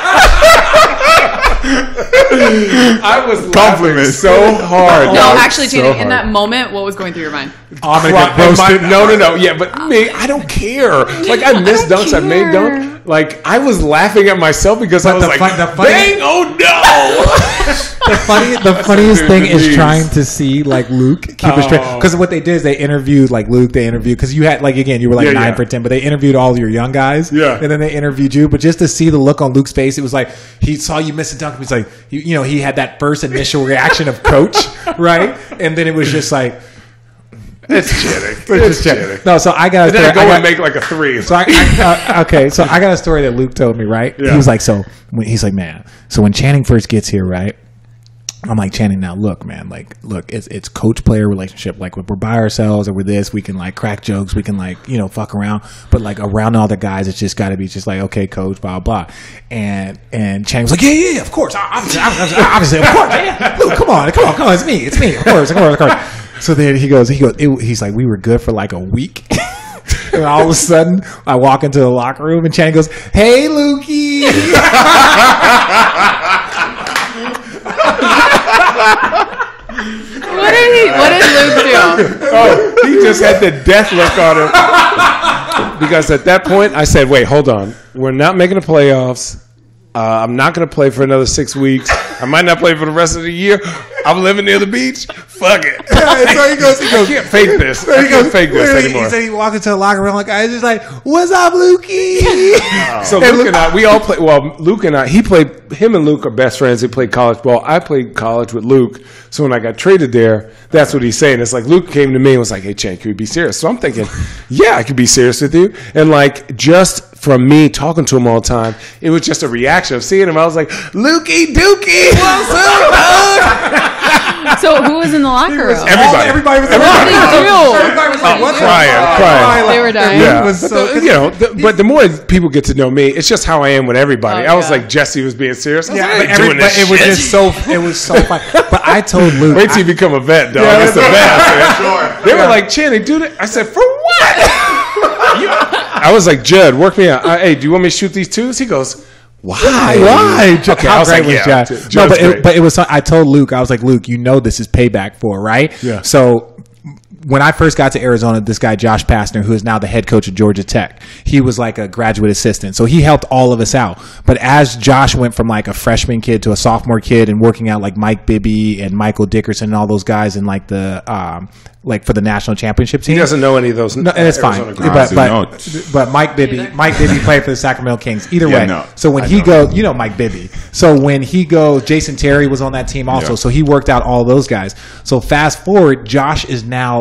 I was laughing Compliments. so hard. No, dog. actually, So Channing, in hard. that moment, what was going through your mind? Oh, I'm gonna Well, get roasted. my- no, no, no. Yeah, but me, I don't care. Like I missed dunks, I made dunk. Like I was laughing at myself because I But was the like, fun- the funny- "Dang, oh no!" The funny, the funniest dude thing with is these. trying to see like Luke keep it straight. Oh. Because what they did is they interviewed like Luke. They interviewed because you had like again you were like Yeah, nine yeah. for ten, but they interviewed all your young guys. Yeah. and then they interviewed you. But just to see the look on Luke's face, it was like he saw you miss a dunk. He was like, you, you know, he had that first initial reaction of coach, right? And then it was just like, It's Channing. it's It's just check. Channing. No, so I got And then I I go got- and make like a three. So I, I uh, okay, so I got a story that Luke told me, right? Yeah. He was like, so when, he's like, man, so when Channing first gets here, right? I'm like, Channing, now look, man, like, look, it's it's coach player relationship. Like, if we're by ourselves or we're this, we can like crack jokes, we can like, you know, fuck around. But like around all the guys, it's just got to be just like, okay, coach, blah blah. And and Channing was like, yeah, yeah, yeah, of course, obviously, obviously, obviously of course, yeah. Luke, come on, come on, come on, it's me, it's me, of course, of course, of course. So then he goes, he goes, it, he's like, we were good for like a week. And all of a sudden, I walk into the locker room and Channing goes, "Hey, Lukey." What did he? What did Luke do? Oh, he just had the death look on him. Because at that point, I said, wait, hold on. We're not making the playoffs. Uh, I'm not going to play for another six weeks. I might not play for the rest of the year. I'm living near the beach. Fuck it. Yeah, so he goes, he I goes, can't fake this. so I he can't goes, fake this literally, anymore. He said he walked into the locker room like I was just like, "What's up, Lukey?" So Luke and I, we all play. Well, Luke and I, he played. Him and Luke are best friends. He played college ball. I played college with Luke. So when I got traded there, that's what he's saying. It's like Luke came to me and was like, "Hey, Chan, can we be serious?" So I'm thinking, yeah, I could be serious with you. And like just from me talking to him all the time, it was just a reaction of seeing him. I was like, "Lukey Dookie, what's up, dog?" So who was in the locker room? Everybody, everybody was What did he do? Everybody was like, Oh, "What's crying, up?" crying. They were dying. Yeah, It was but so- the, you know, the, but the more people get to know me, it's just how I am with everybody. Oh, I was yeah. like Jesse was being serious. I was Yeah, like, I but, ain't every, doing but this it was shit. just so it was so fun. But I told Luke, Wait till you become a vet, dog. Yeah, it's the that's- best. man. They were like, Channing, do that. I said, for what? You- I was like, Judd, work me out. Uh, hey, do you want me to shoot these twos? He goes, why? Why? Okay, How I was great like, was yeah, Judd? J- No, Judd's but it, great. but it was. I told Luke, I was like, Luke, you know this is payback for, right? Yeah. So when I first got to Arizona, this guy Josh Pastner, who is now the head coach of Georgia Tech, he was like a graduate assistant, so he helped all of us out. But as Josh went from like a freshman kid to a sophomore kid and working out like Mike Bibby and Michael Dickerson and all those guys in like the um, like for the national championship team, He doesn't know any of those. no, and it's fine. Arizona guys. But I but, do but Mike Bibby, Either. Mike Bibby played for the Sacramento Kings. Either Yeah, way, no, so when I he know. goes, you know Mike Bibby. So when he goes, Jason Terry was on that team also. Yeah. So he worked out all those guys. So fast forward, Josh is now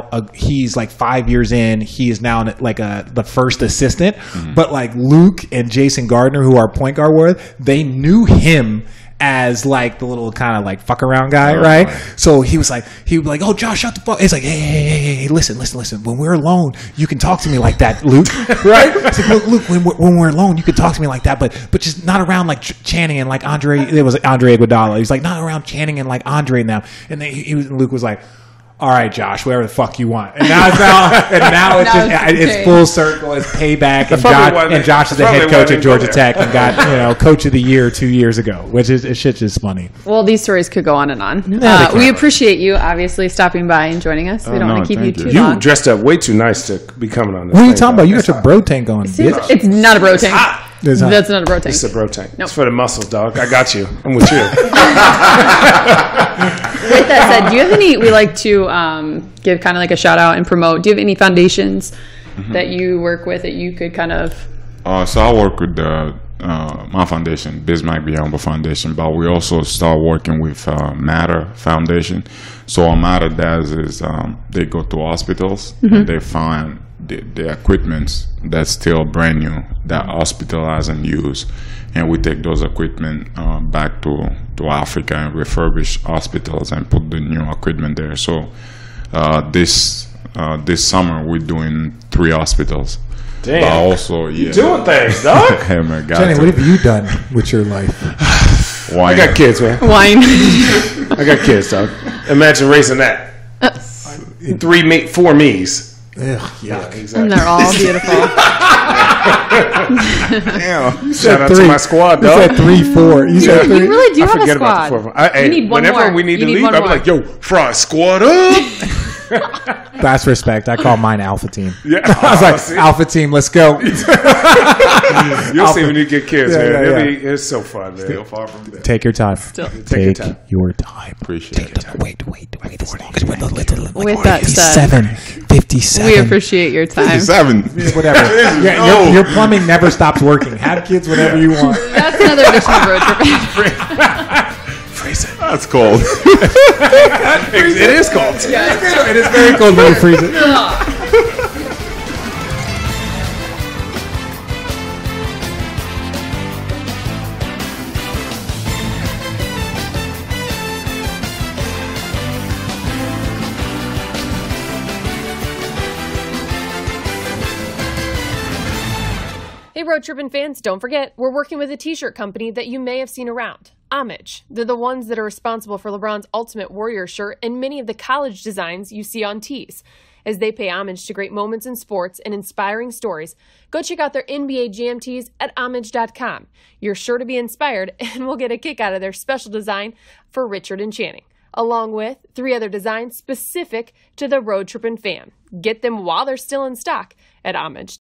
now a, he's like five years in. He is now like a the first assistant. Mm-hmm. But like Luke and Jason Gardner, who our point guard were, they knew him as like the little kind of like fuck around guy, oh, right? right? So he was like, he would be like, oh, Josh, shut the fuck. He's like, hey, hey, hey, hey, hey, listen, listen, listen. When we're alone, you can talk to me like that, Luke, right? It's like, look, Luke, when we're, when we're alone, you can talk to me like that, but but just not around like Channing and like Andre. It was Andre Iguodala. He's like, not around Channing and like Andre and them. And then he, he was, Luke was like, all right, Josh, whatever the fuck you want. And now it's now, and now it's now just it's, it's full circle. It's payback. And Josh, and Josh is the head coach at Georgia Tech and got you know coach of the year two years ago, which is it's shit just funny. Well, these stories could go on and on. Uh, we appreciate you obviously stopping by and joining us. We don't oh, no, want to keep you too you. long. You dressed up way too nice to be coming on this. What are you talking about? You got your bro tank on. It's, it's not a bro tank. That's not a bro tank. It's a bro tank. Nope. It's for the muscles, dog. I got you. I'm with you. With that said, do you have any, we like to um, give kind of like a shout out and promote, do you have any foundations mm-hmm. that you work with that you could kind of? Uh, so I work with the, uh, my foundation, Bismack Biyombo Foundation, but we also start working with uh, Matter Foundation. So what Matter does is um, they go to hospitals mm-hmm. and they find the, the equipment that's still brand new that hospital hasn't used. And we take those equipment uh, back to, to Africa and refurbish hospitals and put the new equipment there. So uh, this uh, this summer we're doing three hospitals. Damn. But also, yeah. You doing things, dog. Hey, man, Jenny, what have you done with your life? Wine. I got kids, man. Wine. I got kids, dog. Imagine raising that. Uh, three, me, four me's. Ugh, yeah, exactly. And they're all beautiful. Damn. Shout out three. to my squad, dog. You said three, four. You, you, said three. You really do I have a squad. I, hey, you need one whenever more. we need you to need leave, I'll be like, yo, fry squad up. That's respect. I call mine Alpha Team. Yeah. I was like, see? Alpha Team, let's go. You'll Alpha. see when you get kids, yeah, man. Yeah, yeah. Be, it's so fun, man. Still far from there. Take your time. Still. Take, Take your time. Your time. Appreciate Take it. Time. Wait, wait, wait. As long as we're the little, like with that fifty-seven, fifty-seven. We appreciate your time. fifty-seven. Whatever. Yeah, no. your, your plumbing never stops working. Have kids whenever you want. That's another edition of Road Trip. Freeze it. That's cold. It is cold. Yeah, it is very cold when you freeze it. Hey, Road Trippin' fans, don't forget, we're working with a t-shirt company that you may have seen around. Homage. They're the ones that are responsible for LeBron's Ultimate Warrior shirt and many of the college designs you see on tees. As they pay homage to great moments in sports and inspiring stories, go check out their N B A Jam tees at homage dot com. You're sure to be inspired and will get a kick out of their special design for Richard and Channing, along with three other designs specific to the Road Trippin' fan. Get them while they're still in stock at homage